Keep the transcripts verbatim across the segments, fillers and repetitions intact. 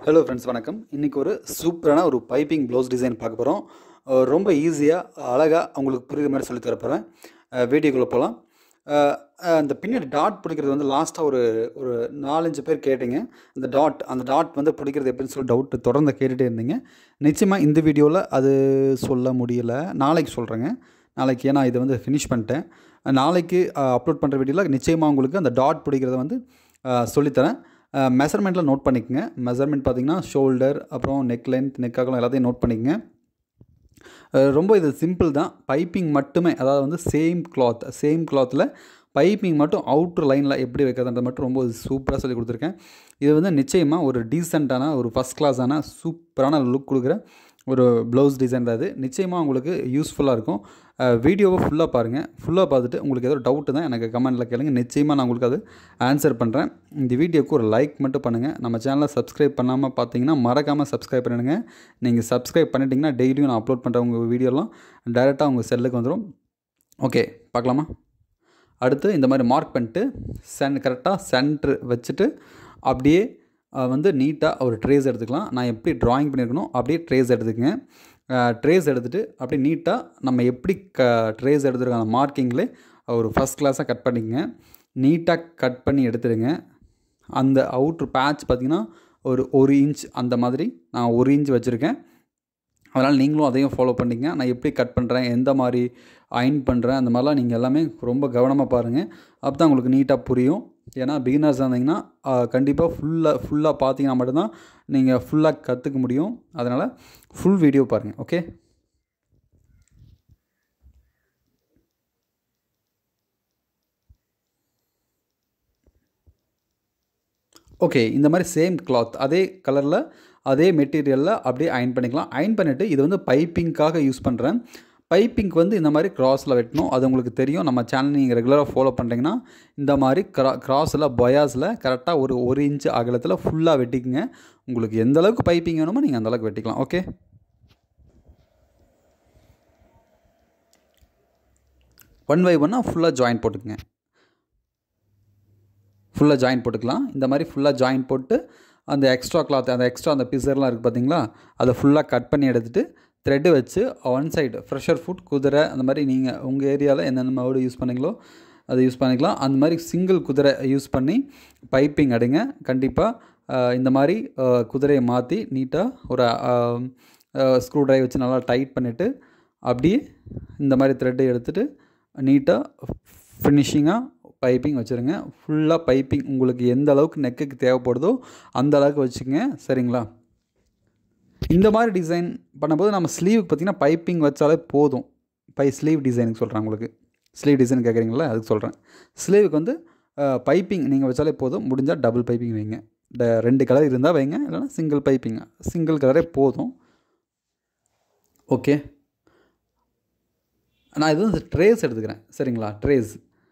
Hello friends, வணக்கம். இன்றைக்கி ஒரு சூப்பரான ஒரு பைப்பிங் ப்ளவுஸ் டிசைன் பார்க்க போகிறோம். ரொம்ப ஈஸியாக அழகாக உங்களுக்கு புரியுற மாதிரி சொல்லி தரப்போகிறேன். வீடியோக்குள்ளே போகலாம். அந்த பின்னாடி டாட் பிடிக்கிறது வந்து லாஸ்ட்டாக ஒரு ஒரு நாலஞ்சு பேர் கேட்டிங்க. அந்த டாட் அந்த டாட் வந்து பிடிக்கிறது எப்படின்னு சொல்லி டவுட்டு தொடர்ந்து கேட்டுகிட்டே இருந்தீங்க. நிச்சயமாக இந்த வீடியோவில் அது சொல்ல முடியலை, நாளைக்கு சொல்கிறேங்க. நாளைக்கு ஏன்னா இதை வந்து ஃபினிஷ் பண்ணிட்டேன். நாளைக்கு அப்லோட் பண்ணுற வீடியோவில் நிச்சயமாக உங்களுக்கு அந்த டாட் பிடிக்கிறத வந்து சொல்லித்தரேன். மெஷர்மெண்ட்டில் நோட் பண்ணிக்கோங்க. மெஷர்மெண்ட் பார்த்திங்கன்னா ஷோல்டர், அப்புறம் நெக் லென்த், நெக் அகலம் எல்லாத்தையும் நோட் பண்ணிக்கோங்க. ரொம்ப இது சிம்பிள் தான். பைப்பிங் மட்டுமே, அதாவது வந்து சேம் கிளாத் சேம் கிளாத்தில் பைப்பிங் மட்டும் அவுட்ரு லைனில் எப்படி வைக்கிறதுன்றது மட்டும் ரொம்ப சூப்பராக சொல்லி கொடுத்துருக்கேன். இது வந்து நிச்சயமாக ஒரு டீசெண்டான ஒரு ஃபஸ்ட் கிளாஸான சூப்பரான லுக் கொடுக்குற ஒரு ப்ளவுஸ் டிசைன் தான். அது நிச்சயமாக உங்களுக்கு யூஸ்ஃபுல்லாக இருக்கும். வீடியோவை ஃபுல்லாக பாருங்கள். ஃபுல்லாக பார்த்துட்டு உங்களுக்கு ஏதோ டவுட்டு தான் எனக்கு கமெண்ட்டில் கேளுங்க. நிச்சயமாக நான் உங்களுக்கு அது ஆன்சர் பண்ணுறேன். இந்த வீடியோவுக்கு ஒரு லைக் மட்டும் பண்ணுங்கள். நம்ம சேனலை சப்ஸ்கிரைப் பண்ணாமல் பார்த்தீங்கன்னா மறக்காமல் சப்ஸ்கிரைப் பண்ணிடுங்க. நீங்கள் சப்ஸ்கிரைப் பண்ணிட்டீங்கன்னா டெய்லியும் நான் அப்லோட் பண்ணுற உங்கள் வீடியோலாம் டைரெக்டாக உங்கள் செல்லுக்கு வந்துடும். ஓகே, பார்க்கலாமா? அடுத்து இந்த மாதிரி மார்க் பண்ணிட்டு சென் கரெக்டாக சென்ட்ரு வச்சுட்டு அப்படியே வந்து நீட்டாக ஒரு ட்ரேஸ் எடுத்துக்கலாம். நான் எப்படி ட்ராயிங் பண்ணியிருக்கணும் அப்படியே ட்ரேஸ் எடுத்துக்கங்க. ட்ரேஸ் எடுத்துகிட்டு அப்படியே நீட்டாக நம்ம எப்படி க ட்ரேஸ் எடுத்துருக்க அந்த மார்க்கிங்லே ஒரு ஃபஸ்ட் கிளாஸாக கட் பண்ணிக்கங்க. நீட்டாக கட் பண்ணி எடுத்துடுங்க. அந்த அவுட்ரு பேட்ச் பார்த்திங்கன்னா ஒரு ஒரு இன்ச் அந்த மாதிரி நான் ஒரு இன்ச் வச்சுருக்கேன். அதனால் நீங்களும் அதையும் ஃபாலோ பண்ணிங்க. நான் எப்படி கட் பண்ணுறேன், எந்த மாதிரி அயன் பண்ணுறேன், அந்த மாதிரிலாம் நீங்கள் எல்லாமே ரொம்ப கவனமாக பாருங்கள். அப்போ தான் உங்களுக்கு நீட்டாக புரியும். ஏன்னா பிகினர்ஸ் இருந்தீங்கன்னா கண்டிப்பாக ஃபுல்லாக ஃபுல்லாக பார்த்தீங்கன்னா மட்டும்தான் நீங்கள் ஃபுல்லாக கற்றுக்க முடியும். அதனால் ஃபுல் வீடியோ பாருங்கள். ஓகே, ஓகே இந்த மாதிரி சேம் கிளாத் அதே கலரில் அதே மெட்டீரியலில் அப்படியே அயன் பண்ணிக்கலாம். அயன் பண்ணிவிட்டு இது வந்து பைப்பிங்காக யூஸ் பண்ணுறேன். பைப்பிங்க்கு வந்து இந்த மாதிரி க்ராஸில் வெட்டணும். அது உங்களுக்கு தெரியும். நம்ம சேனல் நீங்கள் ரெகுலராக ஃபாலோ பண்ணுறீங்கன்னா இந்த மாதிரி க்ரா க்ராஸில் பயாஸில் கரெக்டாக ஒரு ஒரு இன்ச்சு அகலத்தில் ஃபுல்லாக வெட்டிக்குங்க. உங்களுக்கு எந்த அளவுக்கு பைப்பிங் வேணுமோ நீங்கள் அந்தளவுக்கு வெட்டிக்கலாம். ஓகே, ஒன் பை ஒன்னாக ஃபுல்லாக ஜாயின் போட்டுக்குங்க. ஃபுல்லாக ஜாயின் போட்டுக்கலாம். இந்த மாதிரி ஃபுல்லாக ஜாயின் போட்டு அந்த எக்ஸ்ட்ரா கிளாத் அந்த எக்ஸ்ட்ரா அந்த பிசர்லாம் இருக்குது பார்த்தீங்களா, அதை ஃபுல்லாக கட் பண்ணி எடுத்துகிட்டு த்ரெட்டு வச்சு ஒன் சைடு ஃப்ரெஷர் ஃபுட், குதிரை, அந்த மாதிரி நீங்கள் உங்கள் ஏரியாவில் என்னென்ன வேர்டு யூஸ் பண்ணிங்களோ அதை யூஸ் பண்ணிக்கலாம். அந்த மாதிரி சிங்கிள் குதிரை யூஸ் பண்ணி பைப்பிங் அடிங்க. கண்டிப்பாக இந்த மாதிரி குதிரையை மாற்றி நீட்டாக ஒரு ஸ்க்ரூ ட்ரைவ் வச்சு நல்லா டைட் பண்ணிவிட்டு அப்படியே இந்த மாதிரி த்ரெட்டை எடுத்துகிட்டு நீட்டாக ஃபினிஷிங்காக பைப்பிங் வச்சுருங்க. ஃபுல்லாக பைப்பிங் உங்களுக்கு எந்த அளவுக்கு நெக்குக்கு தேவைப்படுதோ அந்த அளவுக்கு வச்சுக்கோங்க. சரிங்களா? இந்த மாதிரி டிசைன் பண்ணும்போது நம்ம ஸ்லீவுக்கு பார்த்திங்கன்னா பைப்பிங் வச்சாலே போதும். பை ஸ்லீவ் டிசைனுக்கு சொல்கிறேன். உங்களுக்கு ஸ்லீவ் டிசைன் கேட்குறீங்களா, அதுக்கு சொல்கிறேன். ஸ்லீவுக்கு வந்து பைப்பிங் நீங்கள் வச்சாலே போதும். முடிஞ்சால் டபுள் பைப்பிங் வைங்க. ட ரெண்டு கலர் இருந்தால் வைங்க, இல்லைனா சிங்கிள் பைப்பிங் சிங்கிள் கலரே போதும். ஓகே, நான் இது வந்து ட்ரேஸ் எடுத்துக்கிறேன். சரிங்களா? ட்ரேஸ்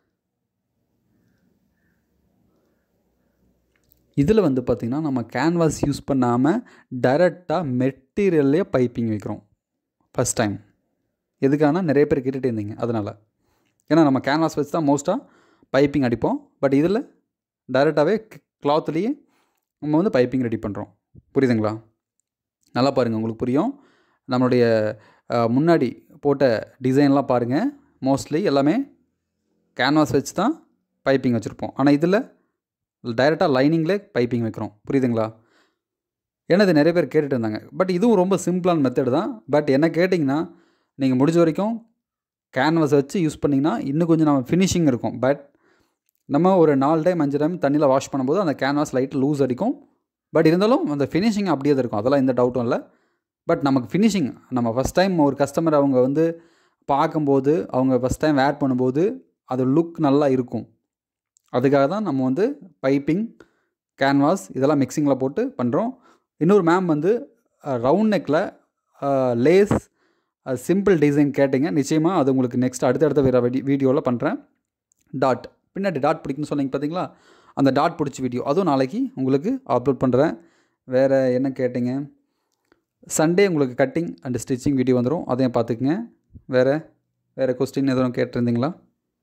இதில் வந்து பார்த்திங்கன்னா நம்ம கேன்வாஸ் யூஸ் பண்ணாமல் டைரெக்டாக மெட்டீரியல்லே பைப்பிங் வைக்கிறோம் ஃபஸ்ட் டைம். எதுக்கான நிறைய பேர் கேட்டுகிட்டே இருந்தீங்க. அதனால் ஏன்னா நம்ம கேன்வாஸ் வச்சு தான் மோஸ்ட்டாக பைப்பிங் அடிப்போம். பட் இதில் டைரெக்டாகவே கிளாத்லேயே நம்ம வந்து பைப்பிங் ரெடி பண்ணுறோம். புரியுதுங்களா? நல்லா பாருங்கள், உங்களுக்கு புரியும். நம்மளுடைய முன்னாடி போட்ட டிசைன்லாம் பாருங்கள். மோஸ்ட்லி எல்லாமே கேன்வாஸ் வச்சு தான் பைப்பிங் வச்சுருப்போம். ஆனால் இதில் டைரெக்டாக லைனிங்லே பைப்பிங் வைக்கிறோம். புரியுதுங்களா? ஏன்னா இது நிறைய பேர் கேட்டுட்டு இருந்தாங்க. பட் இதுவும் ரொம்ப சிம்பிளான மெத்தட் தான். பட் என்ன கேட்டிங்கன்னா நீங்கள் முடிஞ்ச வரைக்கும் கேன்வாஸ் வச்சு யூஸ் பண்ணிங்கன்னா இன்னும் கொஞ்சம் நம்ம ஃபினிஷிங் இருக்கும். பட் நம்ம ஒரு நாலு டைம் அஞ்சு டைம் தண்ணியில் வாஷ் பண்ணும்போது அந்த கேன்வாஸ் லைட் லூஸ் அடிக்கும். பட் இருந்தாலும் அந்த ஃபினிஷிங் அப்படியே தான் இருக்கும். அதெல்லாம் எந்த டவுட்டும் இல்லை. பட் நமக்கு ஃபினிஷிங் நம்ம ஃபஸ்ட் டைம் ஒரு கஸ்டமர் அவங்க வந்து பார்க்கும்போது அவங்க ஃபஸ்ட் டைம் வேர் பண்ணும்போது அது லுக் நல்லா இருக்கும். அதுக்காக தான் நம்ம வந்து பைப்பிங், கேன்வாஸ் இதெல்லாம் மிக்சிங்கில் போட்டு பண்ணுறோம். இன்னொரு மேம் வந்து ரவுண்ட் நெக்கில் லேஸ் சிம்பிள் டிசைன் கேட்டிங்க. நிச்சயமாக அது உங்களுக்கு நெக்ஸ்ட் அடுத்தடுத்த வேறு வீடி வீடியோவில் பண்ணுறேன். டாட் பின்னாடி டாட் பிடிக்குன்னு சொன்னீங்க பார்த்தீங்களா, அந்த டாட் பிடிச்ச வீடியோ அதுவும் நாளைக்கு உங்களுக்கு அப்லோட் பண்ணுறேன். வேறு என்ன கேட்டிங்க, சண்டே உங்களுக்கு கட்டிங் அண்ட் ஸ்டிச்சிங் வீடியோ வந்துடும். அதையும் பார்த்துக்குங்க. வேறு வேறு கொஸ்டின் எதுவும் கேட்டிருந்தீங்களா?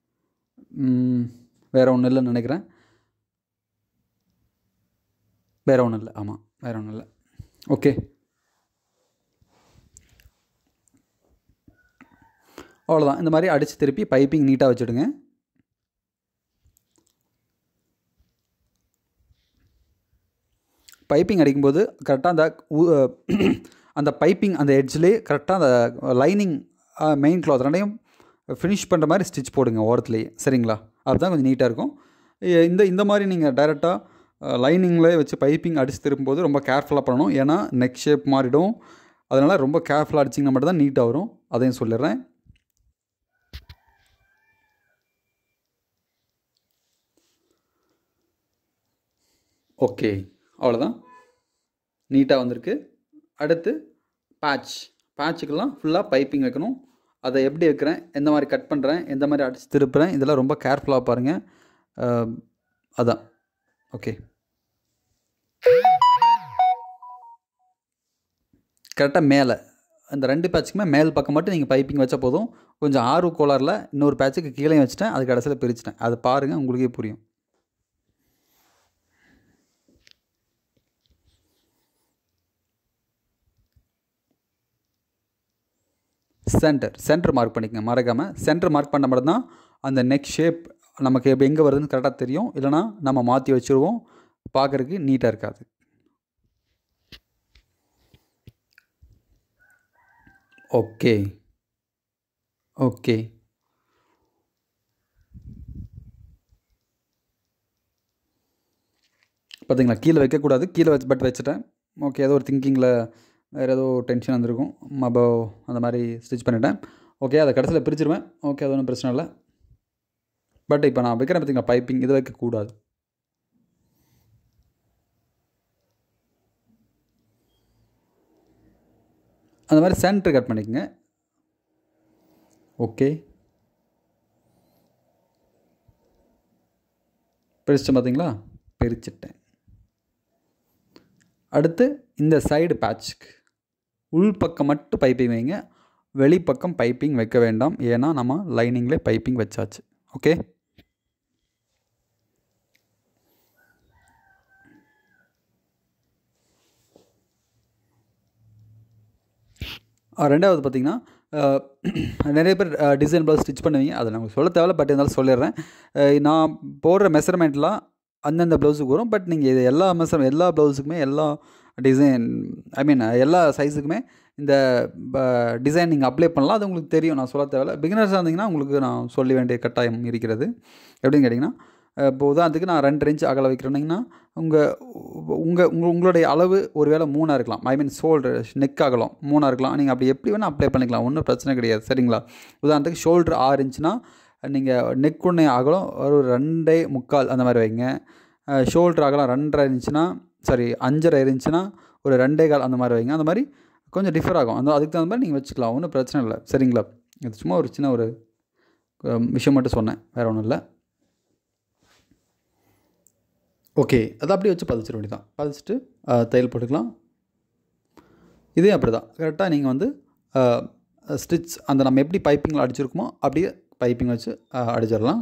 வேறு ஒன்றும் இல்லைன்னு நினைக்கிறேன். வேறு ஒன்றும் இல்லை. ஆமாம், வேறு ஒன்றும் இல்லை. ஓகே, அவ்வளோதான். இந்த மாதிரி அடித்து திருப்பி பைப்பிங் நீட்டாக வச்சுடுங்க. பைப்பிங் அடிக்கும்போது கரெக்டாக அந்த அந்த பைப்பிங் அந்த எட்ஜ்லேயே கரெக்டாக அந்த லைனிங் மெயின் கிளாத் ரெண்டையும் ஃபினிஷ் பண்ணுற மாதிரி ஸ்டிச் போடுங்க ஓரத்துலேயே, சரிங்களா? அதுதான் கொஞ்சம் நீட்டாக இருக்கும். இந்த இந்த மாதிரி நீங்கள் டைரெக்டாக லைனிங்லேயே வச்சு பைப்பிங் அடித்து திருப்பும்போது ரொம்ப கேர்ஃபுல்லாக பண்ணணும். ஏன்னா நெக் ஷேப் மாறிடும். அதனால் ரொம்ப கேர்ஃபுல்லாக அடிச்சிங்கன்னா மட்டும் தான் நீட்டாக வரும். அதையும் சொல்லிடுறேன். ஓகே, அவ்வளோதான், நீட்டாக வந்திருக்கு. அடுத்து பேட்ச். பேட்சுக்கெல்லாம் ஃபுல்லாக பைப்பிங் வைக்கணும். அதை எப்படி வைக்கிறேன், எந்த மாதிரி கட் பண்ணுறேன், எந்த மாதிரி அடித்து திருப்புறேன், இதெல்லாம் ரொம்ப கேர்ஃபுல்லாக பாருங்கள். அதான். ஓகே, கரெக்டாக மேலே அந்த ரெண்டு பேட்சுக்குமே மேல் பக்கம் மட்டும் நீங்கள் பைப்பிங் வச்சா போதும். கொஞ்சம் ஆர்வ கோளாறில் இன்னொரு பேட்சுக்கு கீழே வச்சுட்டேன், அது கடைசியில் பிரிச்சுட்டேன். அது பாருங்கள், உங்களுக்கே புரியும். சென்டர் சென்டர் மார்க் பண்ணிக்கங்க மறக்காமல். சென்டர் மார்க் பண்ண மட்டும் தான் அந்த நெக் ஷேப் நமக்கு இப்போ எங்கே வருதுன்னு கரெக்டாக தெரியும். இல்லைனா நம்ம மாற்றி வச்சுருவோம், பார்க்குறதுக்கு நீட்டாக இருக்காது. ஓகே ஓகே பார்த்தீங்களா, கீழே வைக்கக்கூடாது, கீழே வச்சு பட் வச்சுட்டேன். ஓகே, ஏதோ ஒரு திங்கிங்கில் வேறு ஏதோ டென்ஷன் வந்திருக்கும், மபோ அந்த மாதிரி ஸ்டிச் பண்ணிட்டேன். ஓகே, அதை கடைசியில் பிரிச்சுருவேன். ஓகே, அது ஒன்றும் பிரச்சனை இல்லை. பட் இப்போ நான் வைக்கிறேன் பார்த்தீங்களா பைப்பிங், இது வைக்கக்கூடாது. அந்த மாதிரி சென்டர் கட் பண்ணிக்கங்க. ஓகே, பிரிச்சுட்டு பார்த்தீங்களா, பிரிச்சுட்டேன். அடுத்து இந்த சைடு பேட்சுக்கு உள் பக்கம் மட்டும் பைப்பிங் வைங்க, வெளிப்பக்கம் பைப்பிங் வைக்க வேண்டாம். ஏன்னா நம்ம லைனிங்லேயே பைப்பிங் வச்சாச்சு. ஓகே, ரெண்டாவது பார்த்திங்கன்னா நிறைய பேர் டிசைன் ப்ளவுஸ் ஸ்டிச் பண்ணுவீங்க, அதை நான் சொல்ல தேவையில்ல, பட் இருந்தாலும் சொல்லிடுறேன். நான் போடுற மெஷர்மெண்ட்லாம் அந்தந்த ப்ளவுஸுக்கு வரும். பட் நீங்கள் இது எல்லா மெஷர் எல்லா ப்ளவுஸுக்குமே எல்லா டிசைன் ஐ மீன் எல்லா சைஸுக்குமே இந்த டிசைன் நீங்கள் அப்ளை பண்ணலாம். அது உங்களுக்கு தெரியும், நான் சொல்ல தேவையில்ல. பிகினர்ஸாக இருந்தீங்கன்னா உங்களுக்கு நான் சொல்ல வேண்டிய கட்டாயம் இருக்கிறது. எப்படின்னு கேட்டிங்கன்னா, இப்போ உதாரணத்துக்கு நான் ரெண்டு இன்ச் அகல வைக்கிறேன்னா உங்கள் உங்கள் உங்கள் உங்களுடைய அளவு ஒரு வேளை மூணாக இருக்கலாம். ஐ மீன் ஷோல்டர் நெக் அகலம் மூணாக இருக்கலாம். நீங்கள் அப்படி எப்படி வேணால் அப்ளை பண்ணிக்கலாம், ஒன்றும் பிரச்சனை கிடையாது, சரிங்களா? உதாரணத்துக்கு ஷோல்டர் ஆறு இன்ச்சுனா நீங்கள் நெக் ஒன்று அகலம் ஒரு ரெண்டே முக்கால் அந்த மாதிரி வைங்க. ஷோல்டர் அகலம் ரெண்டரை இருந்துச்சுன்னா சாரி அஞ்சரை இருந்துச்சுன்னா ஒரு ரெண்டே கால் அந்த மாதிரி வைங்க. அந்த மாதிரி கொஞ்சம் டிஃபர் ஆகும். அந்த அதுக்கு தகுந்த மாதிரி நீங்கள் வச்சுக்கலாம், ஒன்றும் பிரச்சனை இல்லை, சரிங்களா? இது சும்மா ஒரு சின்ன ஒரு விஷயம் மட்டும் சொன்னேன், வேறு ஒன்றும் இல்லை. ஓகே, அதை அப்படியே வச்சு பதிச்சிட வேண்டியது தான். பதிச்சுட்டு தையல் போட்டுக்கலாம். இதே அப்படி தான் கரெக்டாக நீங்கள் வந்து ஸ்டிச் அந்த நம்ம எப்படி பைப்பிங்கில் அடிச்சிருக்கோமோ அப்படியே பைப்பிங் வச்சு அடிச்சிடலாம்.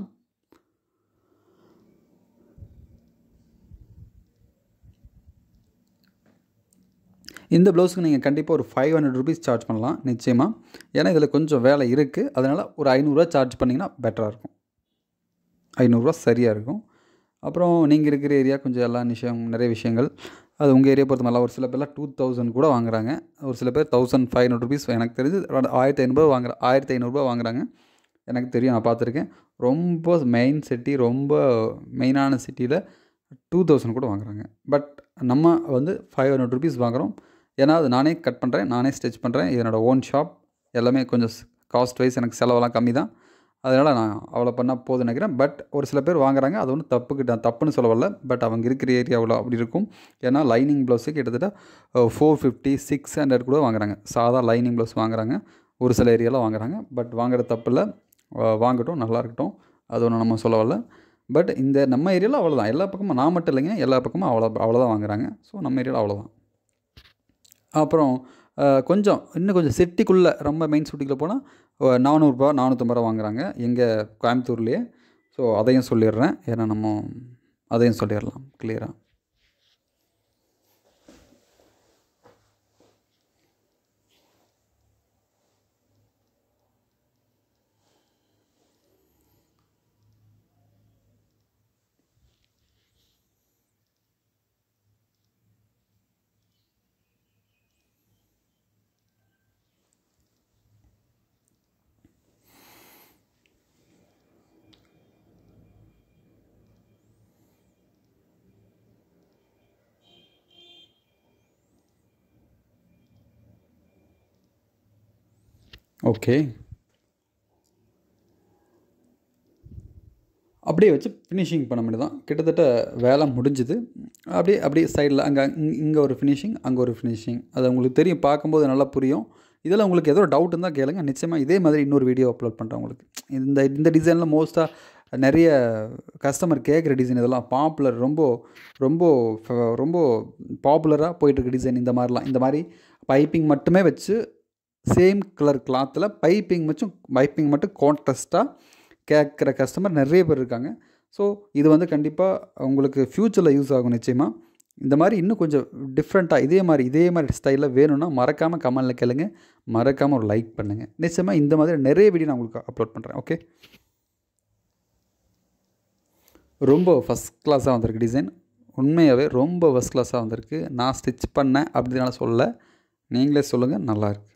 இந்த ப்ளவுஸுக்கு நீங்கள் கண்டிப்பாக ஒரு ஃபைவ் ஹண்ட்ரட் ருபீஸ் சார்ஜ் பண்ணலாம் நிச்சயமாக. ஏன்னா இதில் கொஞ்சம் வேலை இருக்குது, அதனால் ஒரு ஐநூறுரூவா சார்ஜ் பண்ணிங்கன்னா பெட்டராக இருக்கும். ஐநூறுரூவா சரியாக இருக்கும். அப்புறம் நீங்கள் இருக்கிற ஏரியா கொஞ்சம் எல்லா விஷயம் நிறைய விஷயங்கள் அது உங்கள் ஏரியா பொறுத்த மாதிரிலாம். ஒரு சில பேர்லாம் டூ தௌசண்ட் கூட வாங்குறாங்க, ஒரு சில பேர் தௌசண்ட் ஃபைவ் ஹண்ட்ரட் ருபீஸ் எனக்கு தெரிஞ்சு ஆயிரத்தி ஐநூறுரூவா வாங்குற ஆயிரத்தி ஐநூறுரூபா வாங்குறாங்க. எனக்கு தெரியும், நான் பார்த்துருக்கேன். ரொம்ப மெயின் சிட்டி, ரொம்ப மெயினான சிட்டியில் டூ தௌசண்ட் கூட வாங்குறாங்க. பட் நம்ம வந்து ஃபைவ் ஹண்ட்ரட் ருபீஸ் வாங்குகிறோம். ஏன்னா அது நானே கட் பண்ணுறேன், நானே ஸ்டிச் பண்ணுறேன், என்னோடய ஓன் ஷாப், எல்லாமே கொஞ்சம் காஸ்ட் வைஸ் எனக்கு செலவெல்லாம் கம்மி தான். அதனால் நான் அவ்வளோ பண்ணால் போதும் நினைக்கிறேன். பட் ஒரு சில பேர் வாங்குறாங்க, அது ஒன்றும் தப்புக்கிட்ட தப்புன்னு சொல்ல வரல. பட் அவங்க இருக்கிற ஏரியாவில் அப்படி இருக்கும். ஏன்னா லைனிங் ப்ளவுஸு கிட்டத்தட்ட ஃபோர் ஃபிஃப்டி சிக்ஸ் ஹண்ட்ரட் கூட வாங்குறாங்க. சாதா லைனிங் ப்ளவுஸ் வாங்குறாங்க, ஒரு சில ஏரியாவில் வாங்குறாங்க. பட் வாங்குற தப்பு இல்லை, வாங்கட்டும், நல்லா இருக்கட்டும், அது ஒன்றும் நம்ம சொல்ல வரல. பட் இந்த நம்ம ஏரியாவில் அவ்வளோதான், எல்லா பக்கமும் நான் மட்டும் இல்லைங்க, எல்லா பக்கமும் அவ்வளோ அவ்வளோதான் வாங்குறாங்க. ஸோ நம்ம ஏரியாவில் அவ்வளோதான். அப்புறம் கொஞ்சம் இன்னும் கொஞ்சம் சிட்டிக்குள்ளே ரொம்ப மெயின் சிட்டிக்குள்ளே போனால் நானூறுரூபா நானூற்றம்பது ரூபா வாங்குறாங்க எங்கள் கோயம்புத்தூர்லேயே. ஸோ அதையும் சொல்லிடுறேன், ஏன்னா நம்ம அதையும் சொல்லிடலாம் கிளியராக. ஓகே, அப்படியே வச்சு ஃபினிஷிங் பண்ண வேண்டியது தான். கிட்டத்தட்ட வேலை முடிஞ்சுது. அப்படியே அப்படியே சைடில் அங்கே இங்கே ஒரு ஃபினிஷிங், அங்கே ஒரு ஃபினிஷிங். அது உங்களுக்கு தெரியும், பார்க்கும்போது நல்லா புரியும். இதில் உங்களுக்கு ஏதோ டவுட் இருந்தால் கேளுங்க, நிச்சயமாக இதே மாதிரி இன்னொரு வீடியோ அப்லோட் பண்ணுறேன் உங்களுக்கு. இந்த இந்த டிசைனில் மோஸ்ட்டாக நிறைய கஸ்டமர் கேட்குற டிசைன், இதெல்லாம் பாப்புலர், ரொம்ப ரொம்ப ரொம்ப பாப்புலராக போயிட்டுருக்க டிசைன். இந்த மாதிரிலாம், இந்த மாதிரி பைப்பிங் மட்டுமே வச்சு சேம் கலர் கிளாத்தில் பைப்பிங் வச்சும் பைப்பிங் மட்டும் கான்ட்ராஸ்ட்டாக கேட்குற கஸ்டமர் நிறைய பேர் இருக்காங்க. ஸோ இது வந்து கண்டிப்பாக உங்களுக்கு ஃப்யூச்சரில் யூஸ் ஆகும் நிச்சயமாக. இந்த மாதிரி இன்னும் கொஞ்சம் டிஃப்ரெண்ட்டாக இதே மாதிரி இதே மாதிரி ஸ்டைலில் வேணும்னா மறக்காமல் கமெண்டில் கேளுங்க, மறக்காமல் ஒரு லைக் பண்ணுங்கள். நிச்சயமாக இந்த மாதிரி நிறைய வீடியோ நான் உங்களுக்கு அப்லோட் பண்ணுறேன். ஓகே, ரொம்ப ஃபஸ்ட் கிளாஸாக வந்திருக்கு டிசைன். உண்மையாகவே ரொம்ப ஃபஸ்ட் கிளாஸாக வந்திருக்கு. நான் ஸ்டிச் பண்ணேன் அப்படினால சொல்ல, நீங்களே சொல்லுங்கள், நல்லாயிருக்கு.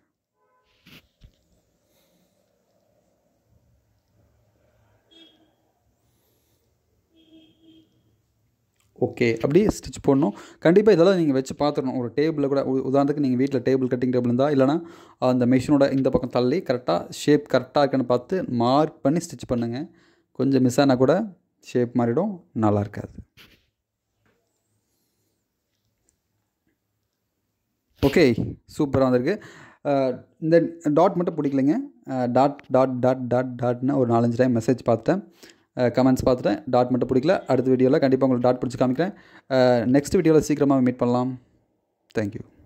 ஓகே, அப்படியே ஸ்டிச் போடணும். கண்டிப்பாக இதெல்லாம் நீங்கள் வச்சு பார்த்துடணும். ஒரு டேபிளில் கூட, உதாரணத்துக்கு நீங்கள் வீட்டில் டேபிள் கட்டிங் டேபிள் இருந்தால், இல்லைனா அந்த மிஷினோட இந்த பக்கம் தள்ளி கரெக்டாக ஷேப் கரெக்டாக இருக்குன்னு பார்த்து மார்க் பண்ணி ஸ்டிச் பண்ணுங்கள். கொஞ்சம் மிஸ் ஆனால் கூட ஷேப் மாறிடும், நல்லா இருக்காது. ஓகே, சூப்பராக வந்திருக்கு. இந்த டாட் மட்டும் பிடிக்கலைங்க. டாட் டாட் டாட் டாட் டாட்னு ஒரு நாலஞ்சு டைம் மெசேஜ் பார்த்துட்டேன், கமெண்ட்ஸ் பார்த்துட்டேன். டாட் மட்டும் பிடிக்கல. அடுத்த வீடியோவில் கண்டிப்பாக உங்களுக்கு டாட் பிடிச்சி காமிக்கிறேன். நெக்ஸ்ட் வீடியோவில் சீக்கிரமாக மீட் பண்ணலாம். தேங்க்யூ.